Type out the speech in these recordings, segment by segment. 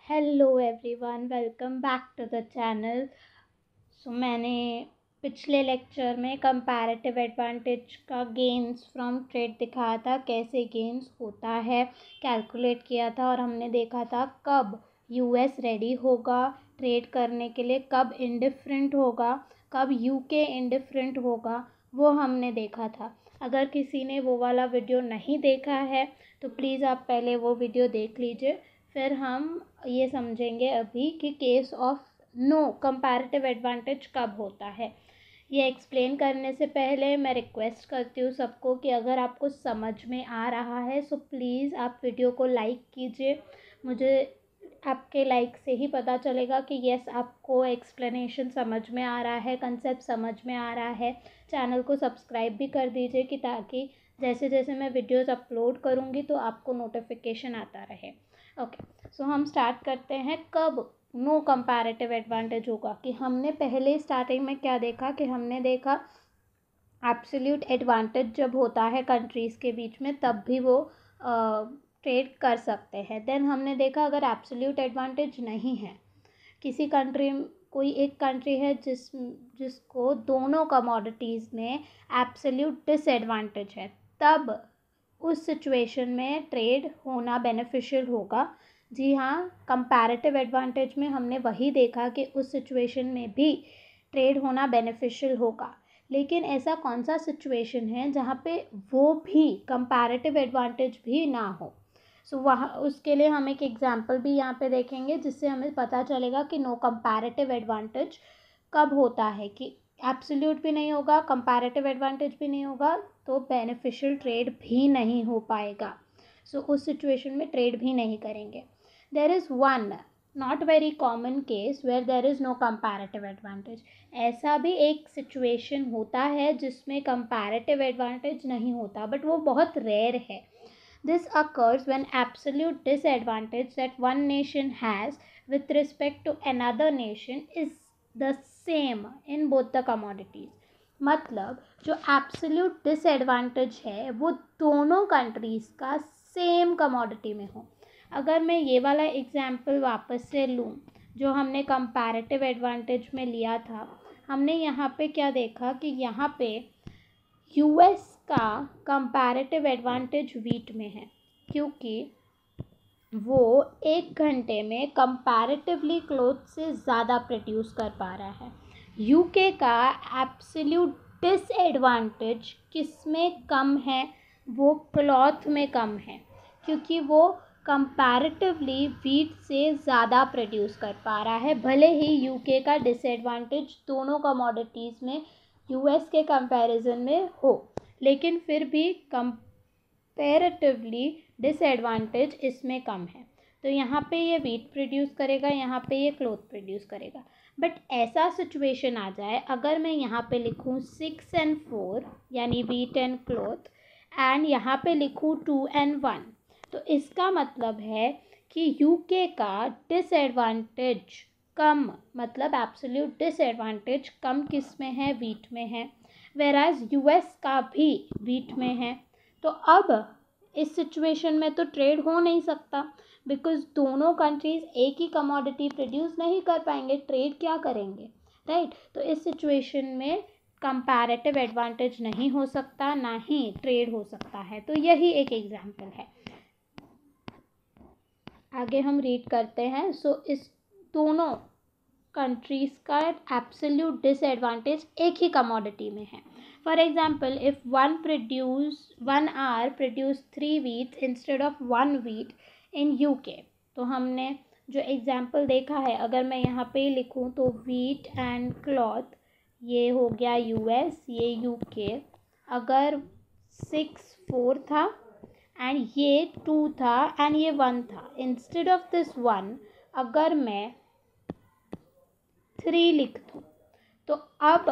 Hello everyone, welcome back to the channel. मैंने पिछले lecture में कंपैरेटिव एडवांटेज का गेन्स फ्रॉम ट्रेड दिखाया था, कैसे गेन्स होता है कैलकुलेट किया था, और हमने देखा था कब यूएस रेडी होगा ट्रेड करने के लिए, कब इंडिफरेंट होगा, कब यूके इंडिफरेंट होगा, वो हमने देखा था। अगर किसी ने वो वाला वीडियो नहीं देखा है तो प्लीज़ आप पहले वो वीडियो देख लीजिए, फिर हम ये समझेंगे अभी कि case of no comparative advantage कब होता है। ये एक्सप्लेन करने से पहले मैं रिक्वेस्ट करती हूँ सबको कि अगर आपको समझ में आ रहा है सो प्लीज़ आप वीडियो को लाइक कीजिए। मुझे आपके लाइक से ही पता चलेगा कि यस, आपको एक्सप्लेनेशन समझ में आ रहा है, कंसेप्ट समझ में आ रहा है। चैनल को सब्सक्राइब भी कर दीजिए कि ताकि जैसे जैसे मैं वीडियोस अपलोड करूँगी तो आपको नोटिफिकेशन आता रहे। ओके, सो हम स्टार्ट करते हैं। कब नो कंपैरेटिव एडवांटेज होगा कि हमने पहले स्टार्टिंग में क्या देखा कि हमने देखा एब्सोल्यूट एडवांटेज जब होता है कंट्रीज़ के बीच में तब भी वो ट्रेड कर सकते हैं। देन हमने देखा अगर एब्सोल्यूट एडवांटेज नहीं है, किसी कंट्री, कोई एक कंट्री है जिसको दोनों कमोडिटीज़ में एब्सोल्यूट डिसएडवांटेज है, तब उस सिचुएशन में ट्रेड होना बेनिफिशियल होगा। जी हाँ, कंपैरेटिव एडवांटेज में हमने वही देखा कि उस सिचुएशन में भी ट्रेड होना बेनिफिशियल होगा। लेकिन ऐसा कौन सा सिचुएशन है जहाँ पे वो भी कंपैरेटिव एडवांटेज भी ना हो? सो वहाँ उसके लिए हम एक एग्जांपल भी यहाँ पे देखेंगे जिससे हमें पता चलेगा कि नो कंपैरेटिव एडवांटेज कब होता है, कि एब्सोल्यूट भी नहीं होगा, कंपैरेटिव एडवांटेज भी नहीं होगा, तो बेनिफिशियल ट्रेड भी नहीं हो पाएगा। सो उस सिचुएशन में ट्रेड भी नहीं करेंगे। There is one not very common case where there is no comparative advantage. ऐसा भी एक सिचुएशन होता है जिसमें कंपैरेटिव एडवांटेज नहीं होता, बट वो बहुत रेयर है। This occurs when absolute disadvantage that one nation has with respect to another nation is the same in both the commodities. मतलब जो absolute disadvantage है वो दोनों कंट्रीज़ का सेम कमोडिटी में हो। अगर मैं ये वाला एग्जाम्पल वापस से लूँ जो हमने कंपैरेटिव एडवांटेज में लिया था, हमने यहाँ पे क्या देखा कि यहाँ पे यूएस का कंपैरेटिव एडवांटेज वीट में है, क्योंकि वो 1 घंटे में कंपैरेटिवली क्लॉथ से ज़्यादा प्रोड्यूस कर पा रहा है। यूके का एब्सोल्यूट डिसएडवांटेज किस में कम है? वो क्लॉथ में कम है, क्योंकि वो कंपैरेटिवली वीट से ज़्यादा प्रोड्यूस कर पा रहा है। भले ही यूके का डिसएडवांटेज दोनों कमोडिटीज़ में यूएस के कंपैरिजन में हो, लेकिन फिर भी कंपैरेटिवली डिसएडवांटेज इसमें कम है। तो यहाँ पे ये वीट प्रोड्यूस करेगा, यहाँ पे ये क्लॉथ प्रोड्यूस करेगा। बट ऐसा सिचुएशन आ जाए, अगर मैं यहाँ पे लिखूँ 6 and 4 यानी वीट एंड क्लॉथ, एंड यहाँ पे लिखूँ 2 and 1, तो इसका मतलब है कि यूके का डिसएडवांटेज कम, मतलब एब्सोल्यूट डिसएडवांटेज कम किस में है? वीट में है। वेराज यूएस का भी वीट में है। तो अब इस सिचुएशन में तो ट्रेड हो नहीं सकता, बिकॉज दोनों कंट्रीज़ एक ही कमोडिटी प्रोड्यूस नहीं कर पाएंगे, ट्रेड क्या करेंगे, राइट? तो इस सिचुएशन में कंपैरेटिव एडवांटेज नहीं हो सकता, ना ही ट्रेड हो सकता है। तो यही एक एग्जाम्पल है। आगे हम रीड करते हैं। सो इस दोनों कंट्रीज़ का एब्सोल्यूट डिसएडवांटेज एक ही कमोडिटी में है। For example, if one hour produce 3 wheat instead of 1 wheat in UK, तो हमने जो एग्जाम्पल देखा है, अगर मैं यहाँ पे लिखूँ तो वीट एंड क्लॉथ, ये हो गया यूएस, ये यूके। अगर 6-4 था एंड ये 2 था एंड ये 1 था, इंस्टेड ऑफ दिस 1 अगर मैं 3 लिख दूँ, तो अब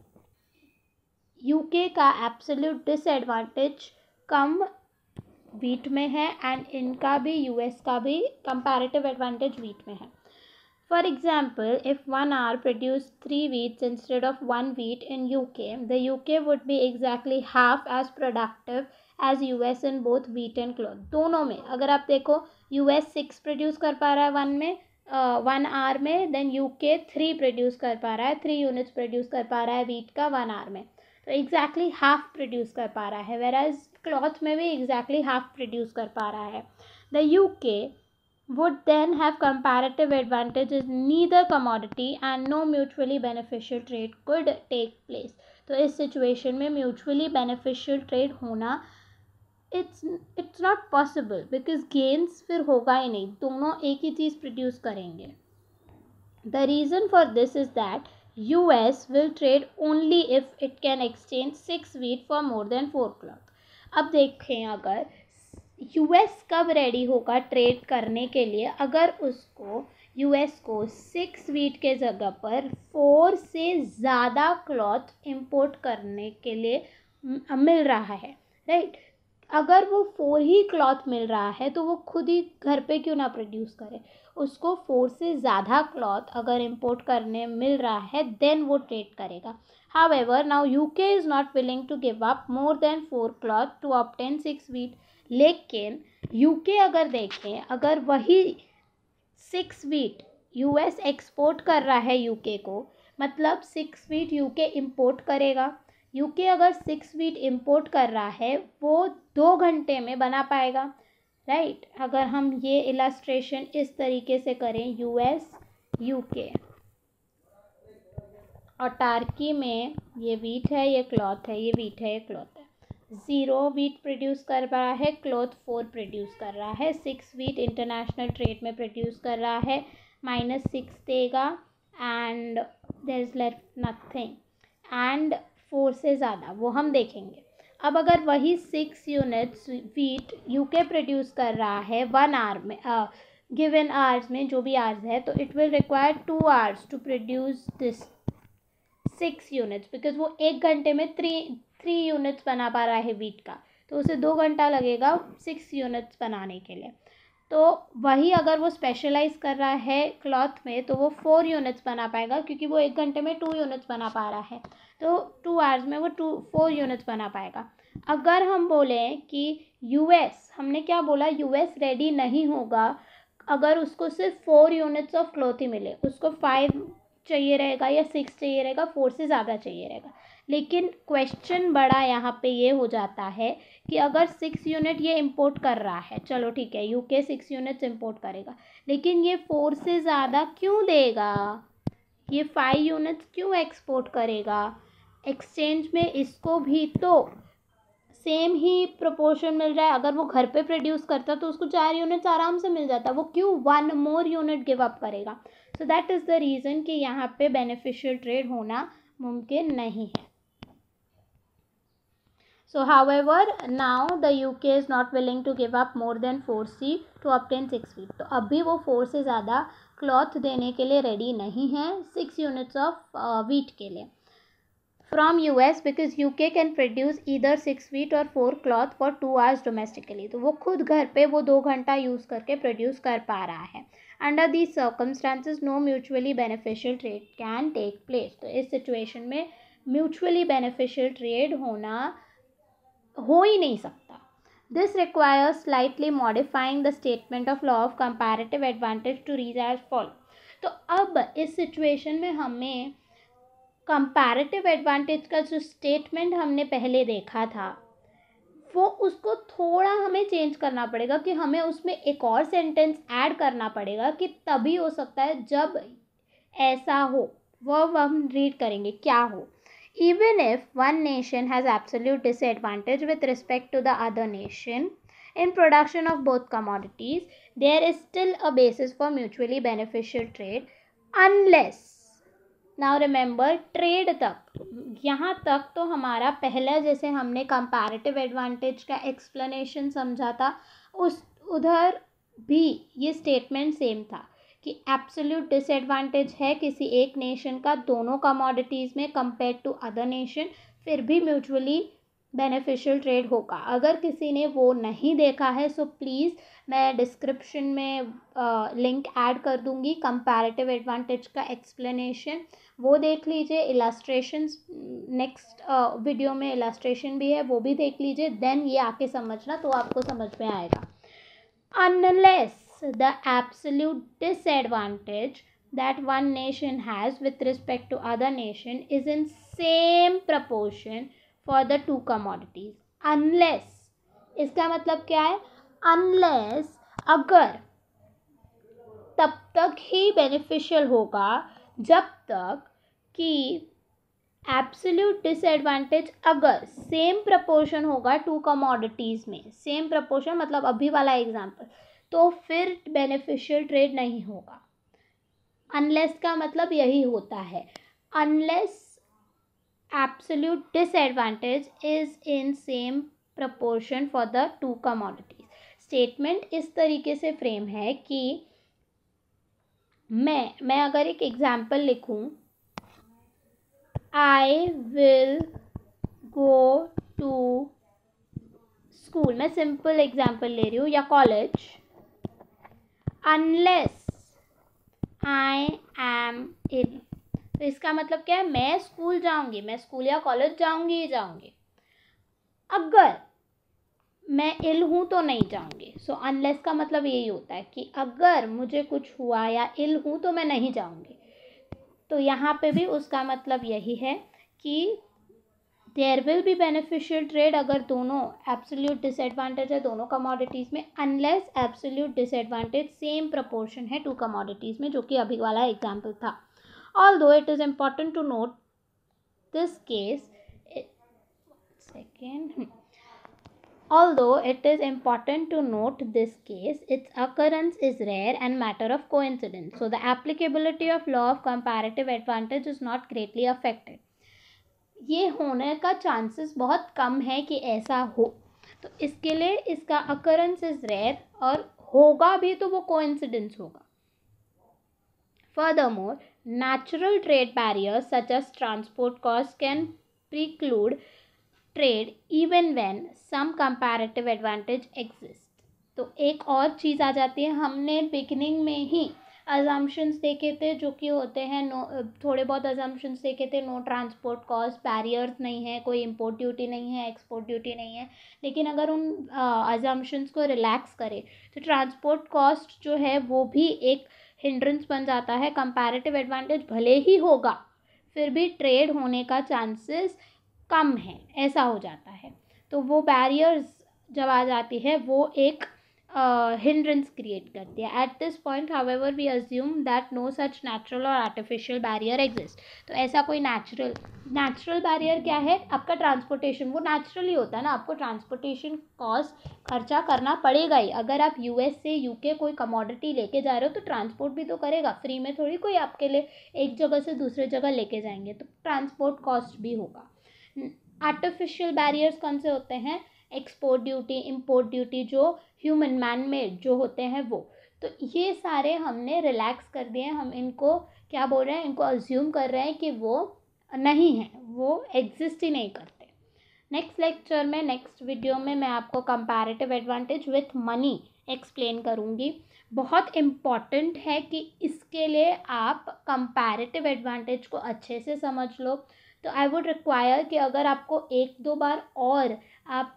यूके का एब्सोल्यूट डिसएडवांटेज कम वीट में है, एंड इनका भी, यूएस का भी कंपैरेटिव एडवांटेज वीट में है। For example, if 1 hour produce 3 wheats instead of 1 wheat in UK, the UK would be exactly half as productive as US in both wheat and cloth. दोनों में अगर आप देखो, यूएस 6 प्रोड्यूस कर पा रहा है 1 में, 1 आवर में, देन यूके 3 प्रोड्यूस कर पा रहा है, 3 यूनिट्स प्रोड्यूस कर पा रहा है वीट का 1 आवर में, तो एग्जैक्टली हाफ प्रोड्यूस कर पा रहा है, वेराज क्लॉथ में भी एग्जैक्टली हाफ प्रोड्यूस कर पा रहा है. The UK would then have comparative advantage as neither commodity and no mutually beneficial trade could take place. तो इस सिचुएशन में म्यूचुअली बेनिफिशियल ट्रेड होना it's not possible, because gains फिर होगा ही नहीं, दोनों एक ही चीज़ प्रोड्यूस करेंगे. The reason for this is that US will trade only if it can exchange 6 wheat for more than 4 cloth. अब देखें, अगर US कब रेडी होगा ट्रेड करने के लिए, अगर उसको US को 6 वीट के जगह पर 4 से ज़्यादा क्लॉथ इंपोर्ट करने के लिए मिल रहा है, राइट. अगर वो 4 ही क्लॉथ मिल रहा है तो वो खुद ही घर पे क्यों ना प्रोड्यूस करे. उसको 4 से ज़्यादा क्लॉथ अगर इंपोर्ट करने मिल रहा है देन वो ट्रेड करेगा. However, now UK is not willing to give up more than 4 cloth to obtain 6 wheat. लेकिन यूके अगर देखें, अगर वही 6 वीट US एक्सपोर्ट कर रहा है यूके को, मतलब 6 वीट यूके इंपोर्ट करेगा. यूके अगर 6 वीट इंपोर्ट कर रहा है वो 2 घंटे में बना पाएगा, राइट. अगर हम ये इलस्ट्रेशन इस तरीके से करें, US यूके और टार्की में ये वीट है, ये क्लॉथ है, ये वीट है, ये क्लॉथ है. 0 वीट प्रोड्यूस कर रहा है, क्लॉथ 4 प्रोड्यूस कर रहा है. 6 वीट इंटरनेशनल ट्रेड में प्रोड्यूस कर रहा है, -6 देगा and there is left nothing. And 4 से ज़्यादा वो हम देखेंगे. अब अगर वही 6 यूनिट्स वीट यूके प्रोड्यूस कर रहा है 1 आवर में, गिवन आवर्स में, जो भी आवर्स है, तो it will require 2 hours to produce this 6 units, because वो 1 घंटे में 3 यूनिट्स बना पा रहा है वीट का, तो उसे 2 घंटा लगेगा 6 यूनिट्स बनाने के लिए. तो वही अगर वो स्पेशलाइज कर रहा है क्लॉथ में तो वो 4 यूनिट्स बना पाएगा, क्योंकि वो 1 घंटे में 2 यूनिट्स बना पा रहा है, तो 2 आवर्स में वो 4 यूनिट्स बना पाएगा. अगर हम बोलें कि US, हमने क्या बोला, US रेडी नहीं होगा अगर उसको सिर्फ 4 यूनिट्स ऑफ क्लॉथ ही मिले, उसको 5 चाहिए रहेगा या 6 चाहिए रहेगा, 4 से ज़्यादा चाहिए रहेगा. लेकिन क्वेश्चन बड़ा यहाँ पे ये हो जाता है कि अगर 6 यूनिट ये इंपोर्ट कर रहा है, चलो ठीक है, यूके 6 यूनिट्स इंपोर्ट करेगा, लेकिन ये 4 से ज़्यादा क्यों देगा, ये 5 यूनिट्स क्यों एक्सपोर्ट करेगा. एक्सचेंज में इसको भी तो सेम ही प्रोपोर्शन मिल रहा है. अगर वो घर पे प्रोड्यूस करता तो उसको 4 यूनिट्स आराम से मिल जाता, वो क्यों 1 मोर यूनिट गिव अप करेगा. So that is the reason कि यहाँ पे बेनिफिशियल ट्रेड होना मुमकिन नहीं है. So however, now the UK is not willing to give up more than 4C to obtain 6 wheat. तो अभी वो 4 से ज़्यादा क्लॉथ देने के लिए रेडी नहीं है 6 यूनिट्स ऑफ वीट के लिए from US, because UK can produce either 6 wheat or 4 cloth for 2 hours domestically. तो वो खुद घर पे वो 2 घंटा यूज़ करके प्रोड्यूस कर पा रहा है. Under these circumstances, no mutually beneficial trade can take place. तो इस सिचुएशन में म्यूचुअली बेनिफिशियल ट्रेड होना हो ही नहीं सकता. This requires slightly modifying the statement of law of comparative advantage to read as follow. तो अब इस सिचुएशन में हमें कंपैरेटिव एडवांटेज का जो स्टेटमेंट हमने पहले देखा था वो उसको थोड़ा हमें चेंज करना पड़ेगा, कि हमें उसमें एक और सेंटेंस ऐड करना पड़ेगा कि तभी हो सकता है जब ऐसा हो. वो हम रीड करेंगे क्या हो. Even if one nation has absolute disadvantage with respect to the other nation in production of both commodities, there is still a basis for mutually beneficial trade unless. Now remember, trade तक, यहाँ तक तो हमारा पहला जैसे हमने comparative advantage का explanation समझा था, उधर भी ये statement सेम था कि एब्सोल्यूट डिसएडवांटेज है किसी एक नेशन का दोनों कमोडिटीज़ में कंपेयर टू अदर नेशन, फिर भी म्यूचुअली बेनिफिशियल ट्रेड होगा. अगर किसी ने वो नहीं देखा है सो प्लीज़ मैं डिस्क्रिप्शन में लिंक ऐड कर दूंगी कंपैरेटिव एडवांटेज का एक्सप्लेनेशन, वो देख लीजिए. इलस्ट्रेशंस नेक्स्ट वीडियो में इलस्ट्रेशन भी है, वो भी देख लीजिए, देन ये आके समझना तो आपको समझ में आएगा. Unless the absolute disadvantage that one nation has with respect to other nation is in same proportion for the two commodities. Unless, इसका मतलब क्या है? Unless, अगर, तब तक ही बेनिफिशियल होगा जब तक कि एब्सोल्यूट डिसएडवांटेज अगर सेम प्रपोर्शन होगा टू कमोडिटीज़ में, सेम प्रपोर्शन मतलब अभी वाला एग्जांपल, तो फिर बेनिफिशियल ट्रेड नहीं होगा. अनलेस का मतलब यही होता है, unless absolute disadvantage is in same proportion for the two commodities. Statement इस तरीके से फ्रेम है कि मैं अगर एक एग्जांपल लिखूं, I will go to school, मैं सिंपल एग्जांपल ले रही हूँ, या college, unless I am ill. तो इसका मतलब क्या है? मैं स्कूल जाऊंगी, मैं स्कूल या कॉलेज जाऊंगी ही जाऊंगी. अगर मैं इल हूँ तो नहीं जाऊंगी. सो अनलेस का मतलब यही होता है कि अगर मुझे कुछ हुआ या इल हूँ तो मैं नहीं जाऊंगी. तो यहाँ पे भी उसका मतलब यही है कि there will be beneficial trade अगर दोनों एब्सोल्यूट डिसएडवांटेज है दोनों कमोडिटीज़ में, unless absolute disadvantage same proportion है टू कमोडिटीज़ में, जो कि अभी वाला एग्जाम्पल था. Although it is important to note this case, although it is important to note this case, its occurrence is rare and matter of coincidence. So the applicability of law of comparative advantage is not greatly affected. ये होने का chances बहुत कम है कि ऐसा हो, तो इसके लिए इसका occurrence is rare, और होगा भी तो वो coincidence होगा. Furthermore, natural trade barriers such as transport costs can preclude trade even when some comparative advantage exists. तो एक और चीज़ आ जाती है, हमने बिगिनिंग में ही अजम्पशंस देखे थे जो कि होते हैं, थोड़े बहुत अजम्पशंस देखे थे. नो ट्रांसपोर्ट कॉस्ट, बैरियर्स नहीं है, कोई इंपोर्ट ड्यूटी नहीं है, एक्सपोर्ट ड्यूटी नहीं है. लेकिन अगर उन अजम्पशंस को रिलैक्स करें तो ट्रांसपोर्ट कॉस्ट जो है वो भी एक हिंड्रेंस बन जाता है. कंपैरेटिव एडवांटेज भले ही होगा फिर भी ट्रेड होने का चांसेस कम है, ऐसा हो जाता है. तो वो बैरियर्स जब आ जाती है वो एक हिंड्रेंस क्रिएट करती है. At this point however we assume that no such natural or artificial barrier exist. तो ऐसा कोई नेचुरल बैरियर क्या है? आपका ट्रांसपोर्टेशन, वो नेचुरली होता है ना, आपको ट्रांसपोर्टेशन कॉस्ट खर्चा करना पड़ेगा ही. अगर आप यूएस से यूके कोई कमोडिटी लेके जा रहे हो तो ट्रांसपोर्ट भी तो करेगा, फ्री में थोड़ी कोई आपके लिए एक जगह से दूसरे जगह लेके जाएंगे, तो ट्रांसपोर्ट कॉस्ट भी होगा. आर्टिफिशियल बैरियर्स कौन से होते हैं? एक्सपोर्ट ड्यूटी, इंपोर्ट ड्यूटी, जो ह्यूमन मैन मेड जो होते हैं वो. तो ये सारे हमने रिलैक्स कर दिए. हम इनको क्या बोल रहे हैं? इनको अज्यूम कर रहे हैं कि वो नहीं है, वो एग्जिस्ट ही नहीं करते. नेक्स्ट लेक्चर में, नेक्स्ट वीडियो में मैं आपको comparative advantage with money explain करूँगी. बहुत इम्पॉर्टेंट है कि इसके लिए आप कंपैरेटिव एडवांटेज को अच्छे से समझ लो. तो आई वुड रिक्वायर कि अगर आपको एक दो बार और आप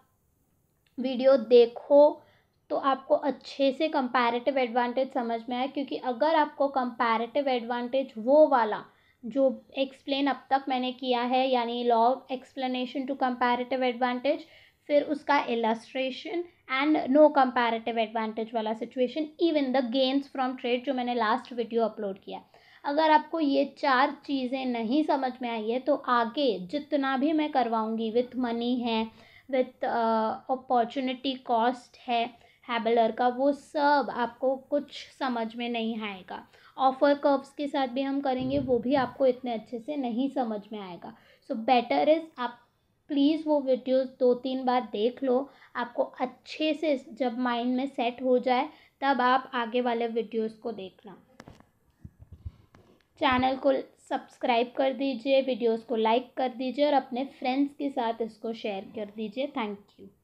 वीडियो देखो तो आपको अच्छे से कंपैरेटिव एडवांटेज समझ में आए. क्योंकि अगर आपको कंपैरेटिव एडवांटेज वो वाला जो एक्सप्लेन अब तक मैंने किया है, यानी law of explanation to comparative advantage, फिर उसका illustration and no comparative advantage वाला situation, even the gains from trade जो मैंने लास्ट वीडियो अपलोड किया, अगर आपको ये 4 चीज़ें नहीं समझ में आई है तो आगे जितना भी मैं करवाऊँगी विथ मनी है, विथ अपॉर्चुनिटी कॉस्ट है हैबलर का, वो सब आपको कुछ समझ में नहीं आएगा. ऑफर कर्व्स के साथ भी हम करेंगे, वो भी आपको इतने अच्छे से नहीं समझ में आएगा. सो बेटर इज़ आप प्लीज़ वो वीडियोस 2-3 बार देख लो. आपको अच्छे से जब माइंड में सेट हो जाए तब आप आगे वाले वीडियोस को देखना. चैनल को सब्सक्राइब कर दीजिए, वीडियोस को लाइक कर दीजिए और अपने फ्रेंड्स के साथ इसको शेयर कर दीजिए. Thank you.